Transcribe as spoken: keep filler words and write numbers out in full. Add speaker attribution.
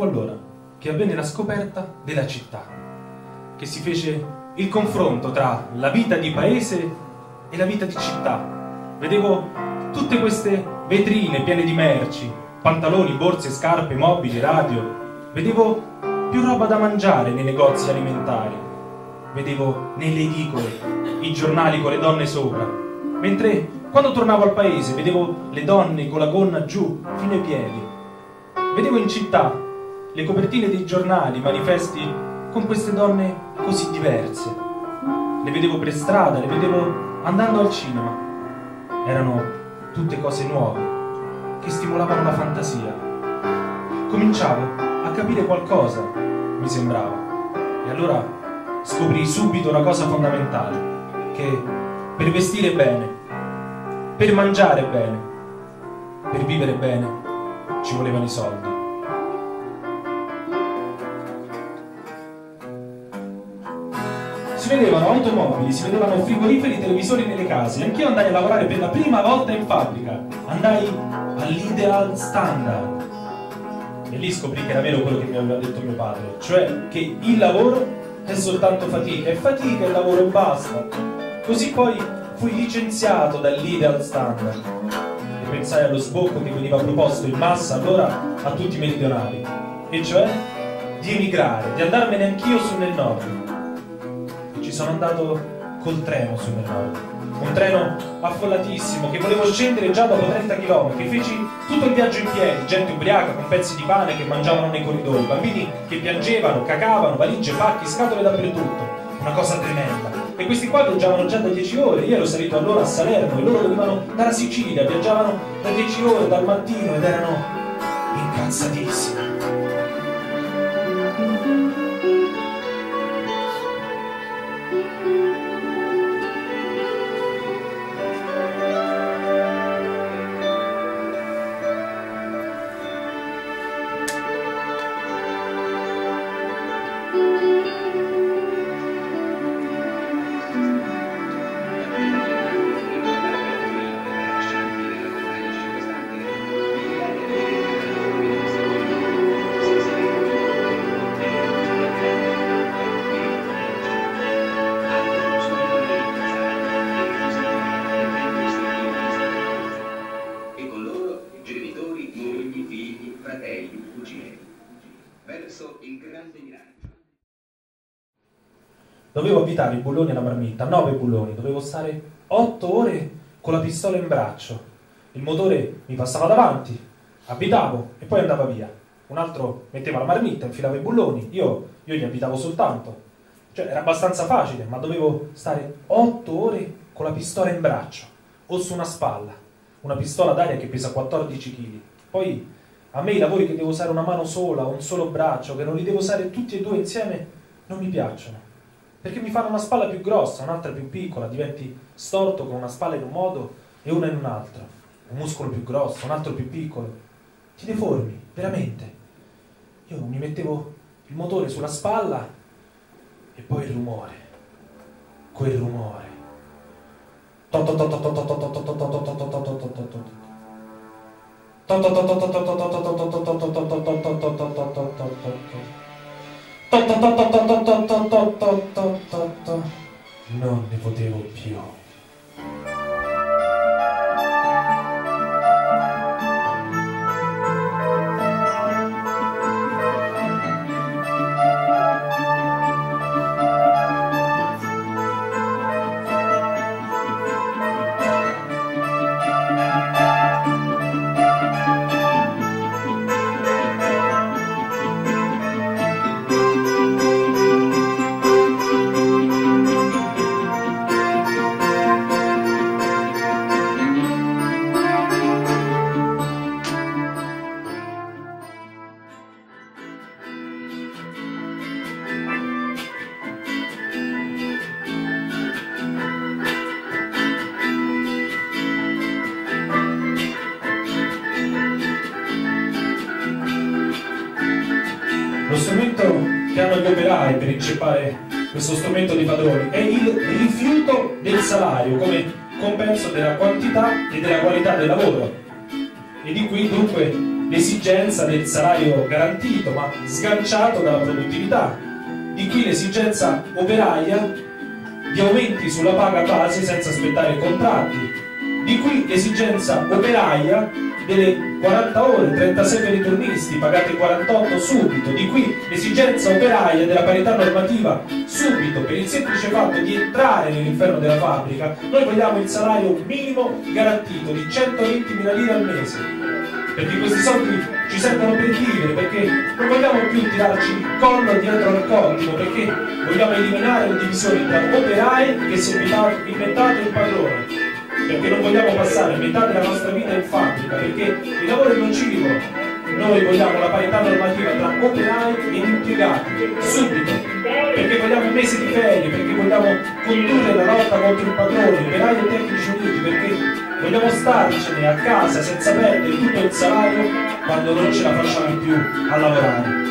Speaker 1: allora che avvenne la scoperta della città, che si fece il confronto tra la vita di paese e la vita di città. Vedevo tutte queste vetrine piene di merci, pantaloni, borse, scarpe, mobili, radio. Vedevo più roba da mangiare nei negozi alimentari. Vedevo nelle edicole i giornali con le donne sopra. Mentre quando tornavo al paese vedevo le donne con la gonna giù fino ai piedi. Vedevo in città le copertine dei giornali, i manifesti con queste donne così diverse. Le vedevo per strada, le vedevo andando al cinema. Erano tutte cose nuove che stimolavano la fantasia. Cominciavo a capire qualcosa, mi sembrava. E allora scoprii subito una cosa fondamentale, che per vestire bene, per mangiare bene, per vivere bene, ci volevano i soldi. Si vedevano automobili, si vedevano frigoriferi, televisori nelle case. Anch'io andai a lavorare per la prima volta in fabbrica. Andai all'Ideal Standard. E lì scoprì che era vero quello che mi aveva detto mio padre, cioè che il lavoro è soltanto fatica, è fatica il lavoro e basta. Così poi fui licenziato dall'Ideal Standard e pensai allo sbocco che veniva proposto in massa allora a tutti i meridionali, e cioè di emigrare, di andarmene anch'io su nel nord. Ci sono andato col treno su nel nord, un treno affollatissimo che volevo scendere già dopo trenta chilometri. Feci tutto il viaggio in piedi, gente ubriaca con pezzi di pane che mangiavano nei corridoi, bambini che piangevano, cacavano, valigie, pacchi, scatole dappertutto, una cosa tremenda. E questi qua viaggiavano già da dieci ore, io ero salito allora a Salerno e loro venivano dalla Sicilia, viaggiavano da dieci ore dal mattino ed erano incazzatissimi. Dovevo abitare i bulloni alla marmitta, nove bulloni, dovevo stare otto ore con la pistola in braccio. Il motore mi passava davanti, abitavo e poi andava via. Un altro metteva la marmitta, infilava i bulloni, io, io gli abitavo soltanto. Cioè era abbastanza facile, ma dovevo stare otto ore con la pistola in braccio o su una spalla. Una pistola d'aria che pesa quattordici chili. Poi a me i lavori che devo usare una mano sola, un solo braccio, che non li devo usare tutti e due insieme, non mi piacciono. Perché mi fanno una spalla più grossa, un'altra più piccola, diventi storto con una spalla in un modo e una in un altro. Un muscolo più grosso, un altro più piccolo. Ti deformi, veramente. Io mi mettevo il motore sulla spalla e poi il rumore. Quel rumore. Non ne potevo più. Lo strumento che hanno gli operai per inceppare questo strumento dei padroni è il rifiuto del salario come compenso della quantità e della qualità del lavoro. E di qui dunque l'esigenza del salario garantito ma sganciato dalla produttività, di qui l'esigenza operaia di aumenti sulla paga base senza aspettare i contratti, di qui l'esigenza operaia delle quaranta ore, trentasei per i turnisti, pagate quarantotto subito, di qui l'esigenza operaia della parità normativa subito, per il semplice fatto di entrare nell'inferno della fabbrica. Noi vogliamo il salario minimo garantito di centoventimila lire al mese, perché questi soldi ci servono per vivere, perché non vogliamo più tirarci il collo dietro al contimo, perché vogliamo eliminare le divisioni tra operai che si è inventato il padrone, perché non vogliamo passare metà della nostra vita in fabbrica, perché il lavoro è nocivo. Noi vogliamo la parità normativa tra operai ed impiegati subito, perché vogliamo un mese di ferie, perché vogliamo condurre la lotta contro il padrone, operai e tecnici uniti, perché vogliamo starcene a casa senza perdere tutto il salario quando non ce la facciamo più a lavorare.